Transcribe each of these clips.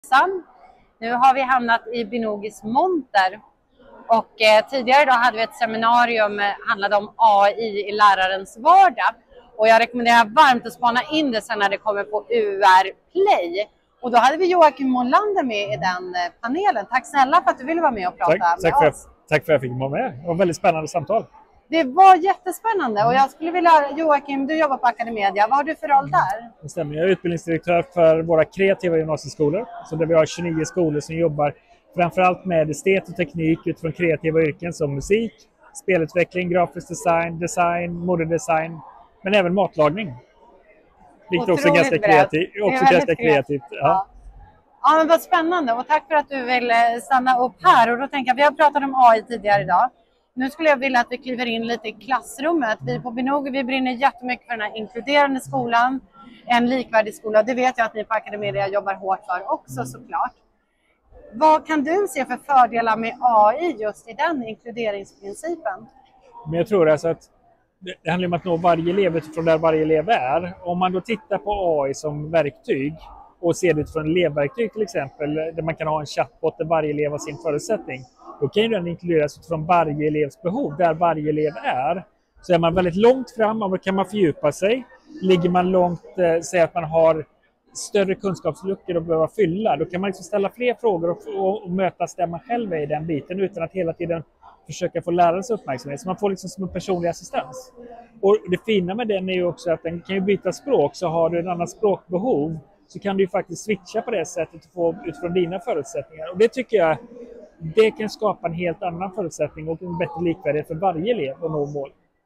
resan. Nu har vi hamnat i Binogis monter. Och tidigare idag hade vi ett seminarium handlade om AI i lärarens vardag. Och jag rekommenderar varmt att spana in det sen när det kommer på UR Play. Och då hade vi Joakim Molander med i den panelen. Tack snälla för att du ville vara med och prata med oss. Tack för att jag fick vara med. Det var ett väldigt spännande samtal. Det var jättespännande och jag skulle vilja, Joakim, du jobbar på Academedia. Vad har du för roll där? Det stämmer. Jag är utbildningsdirektör för våra kreativa gymnasieskolor. Så där vi har 29 skolor som jobbar framförallt med estet och teknik utifrån kreativa yrken som musik, spelutveckling, grafisk design, modedesign, men även matlagning. Vilket också är ganska kreativt. Ja. Ja, men vad spännande och tack för att du vill stanna upp här. Och då tänker jag, vi har pratat om AI tidigare idag. Nu skulle jag vilja att vi kliver in lite i klassrummet. Vi på Binogi, vi brinner jättemycket för den här inkluderande skolan. En likvärdig skola. Det vet jag att ni på Academedia jobbar hårt för också såklart. Vad kan du se för fördelar med AI just i den inkluderingsprincipen? Men jag tror alltså att det handlar om att nå varje elev utifrån där varje elev är. Om man då tittar på AI som verktyg och ser det utifrån elevverktyg till exempel, där man kan ha en chatbot där varje elev har sin förutsättning. Då kan ju den inkluderas utifrån varje elevs behov, där varje elev är. Så är man väldigt långt fram, då kan man fördjupa sig. Ligger man långt, säg att man har större kunskapsluckor att behöva fylla, då kan man liksom ställa fler frågor och mötas där man själv är i den biten utan att hela tiden försöka få lärarens uppmärksamhet. Så man får liksom som en personlig assistans. Och det fina med den är ju också att den kan ju byta språk, så har du en annan språkbehov så kan du ju faktiskt switcha på det sättet och få utifrån dina förutsättningar. Och det tycker jag, det kan skapa en helt annan förutsättning och en bättre likvärdighet för varje elev att nå mål.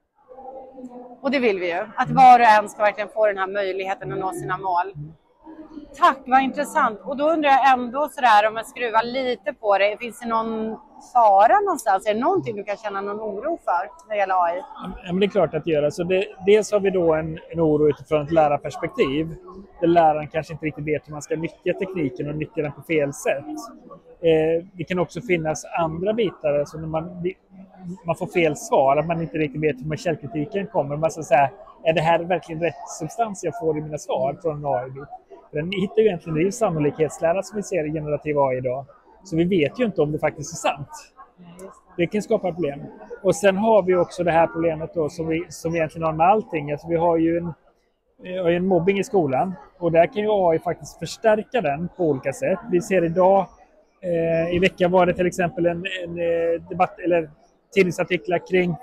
Och det vill vi ju, att var och en ska verkligen få den här möjligheten att nå sina mål. Tack, vad intressant. Och då undrar jag ändå sådär, om jag skruvar lite på det, finns det någon fara någonstans? Är det någonting du kan känna någon oro för när det gäller AI? Ja, men det är klart att göra. Så dels har vi då en oro utifrån ett lärarperspektiv. Där läraren kanske inte riktigt vet hur man ska nyttja tekniken och nyttja den på fel sätt. Det kan också finnas andra bitar, alltså när man får fel svar, att man inte riktigt vet hur källkritiken kommer. Man ska säga, är det här verkligen rätt substans jag får i mina svar från en AI? Den hittar ju egentligen, det är ju sannolikhetslära som vi ser i generativ AI idag. Så vi vet ju inte om det faktiskt är sant. Det kan skapa problem. Och sen har vi också det här problemet då som vi egentligen har med allting. Alltså vi har ju en mobbing i skolan. Och där kan ju AI faktiskt förstärka den på olika sätt. Vi ser idag, i veckan var det till exempel en debatt eller tidningsartiklar kring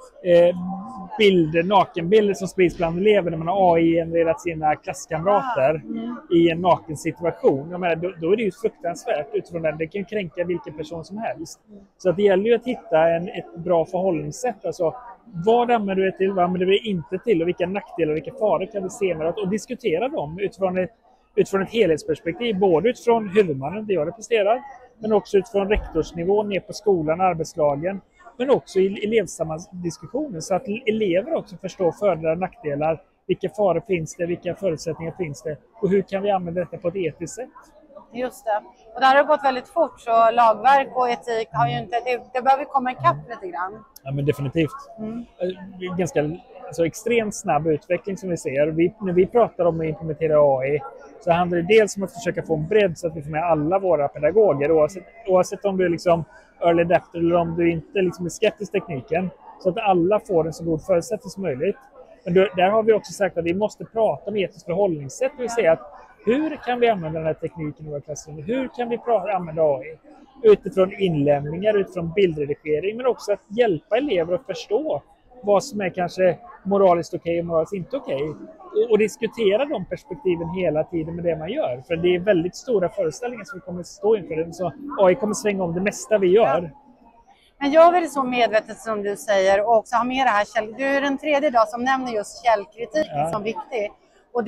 nakenbilder som sprids bland elever när man har AI-genererat sina klasskamrater i en naken situation. Jag menar, då är det ju fruktansvärt utifrån den. Det kan kränka vilken person som helst. Så att det gäller ju att hitta ett bra förhållningssätt. Alltså, vad använder du det till, vad använder du det inte till och vilka nackdelar och vilka faror kan vi se med det och diskutera dem utifrån ett helhetsperspektiv. Både utifrån huvudmannen, det jag representerar, men också utifrån rektorsnivå ner på skolan, arbetslagen. Men också i elevsammanhang-diskussioner så att elever också förstår fördelar och nackdelar. Vilka faror finns det? Vilka förutsättningar finns det? Och hur kan vi använda detta på ett etiskt sätt? Just det. Och det här har gått väldigt fort så lagverk och etik har ju inte, det behöver komma ikapp lite grann. Ja, men definitivt. Ganska extremt snabb utveckling som vi ser. När vi pratar om att implementera AI så handlar det dels om att försöka få en bredd så att vi får med alla våra pedagoger oavsett om du är liksom early adapter eller om du inte liksom är skeptisk tekniken, så att alla får en så god förutsättning som möjligt. Men där har vi också sagt att vi måste prata om etiskt förhållningssätt, det vill säga att hur kan vi använda den här tekniken i våra klassrum? Hur kan vi använda AI? Utifrån inlämningar, utifrån bildredigering, men också att hjälpa elever att förstå vad som är kanske moraliskt okej och moraliskt inte okej. Och diskutera de perspektiven hela tiden med det man gör. För det är väldigt stora föreställningar som vi kommer att stå inför. Så AI kommer svänga om det mesta vi gör. Men jag är väl så medvetet som du säger och också ha med det här. Du är den tredje dag som nämner just källkritik som viktig. Och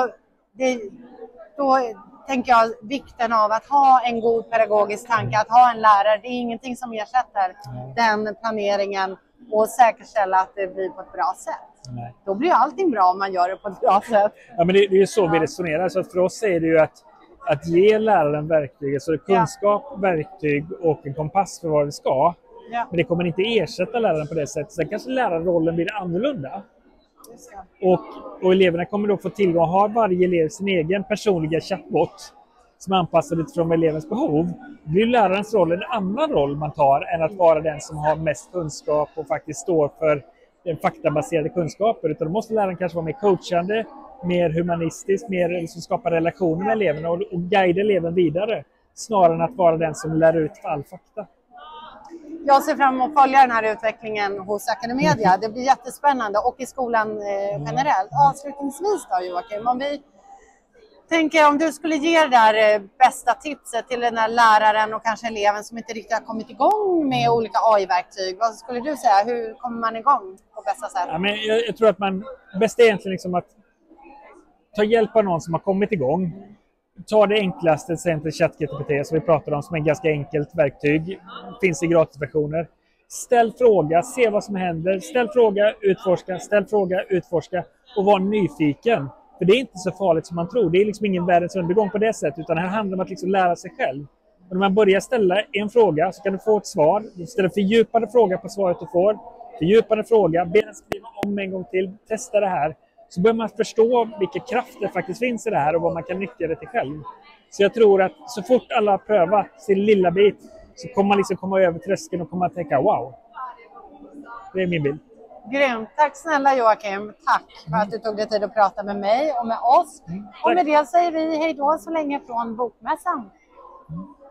då tänker jag vikten av att ha en god pedagogisk tanke, att ha en lärare. Det är ingenting som ersätter den planeringen och säkerställa att det blir på ett bra sätt. Nej. Då blir allting bra om man gör det på ett bra sätt. Ja, men det är ju så vi resonerar. Så att för oss är det ju att ge läraren verktyg, så kunskap, verktyg och en kompass för vad det ska. Ja. Men det kommer inte ersätta läraren på det sättet. Sen kanske lärarrollen blir annorlunda. Och eleverna kommer då få tillgång, har varje elev sin egen personliga chatbot som är anpassad utifrån elevens behov, blir lärarens roll en annan roll man tar än att vara den som har mest kunskap och faktiskt står för den faktabaserade kunskaper. Utan då måste läraren kanske vara mer coachande, mer humanistisk, mer liksom skapa relationer med eleverna och guida eleven vidare. Snarare än att vara den som lär ut all fakta. Jag ser fram emot att följa den här utvecklingen hos Academedia. Det blir jättespännande och i skolan generellt. Avslutningsvis då, Joakim, om du skulle ge det där bästa tipset till den här läraren och kanske eleven som inte riktigt har kommit igång med olika AI-verktyg. Vad skulle du säga? Hur kommer man igång på bästa sätt? Ja, men jag tror att bäst är egentligen liksom att ta hjälp av någon som har kommit igång. Ta det enklaste, till exempel ChatGPT som vi pratar om, som är ett ganska enkelt verktyg. Finns i gratisversioner. Ställ fråga, se vad som händer. Ställ fråga, utforska. Ställ fråga, utforska. Och var nyfiken. För det är inte så farligt som man tror. Det är liksom ingen världens undergång på det sättet. Utan det här handlar om att liksom lära sig själv. Och när man börjar ställa en fråga så kan du få ett svar. Du ställer fördjupade fråga på svaret du får. Fördjupade fråga. Be den skriva om en gång till. Testa det här. Så börjar man förstå vilka krafter faktiskt finns i det här och vad man kan nyttja det till själv. Så jag tror att så fort alla prövar sin lilla bit så kommer man liksom komma över tröskeln och kommer att tänka wow. Det är min bild. Grymt. Tack snälla Joakim. Tack för att du tog dig tid att prata med mig och med oss. Och med det säger vi hej då så länge från Bokmässan.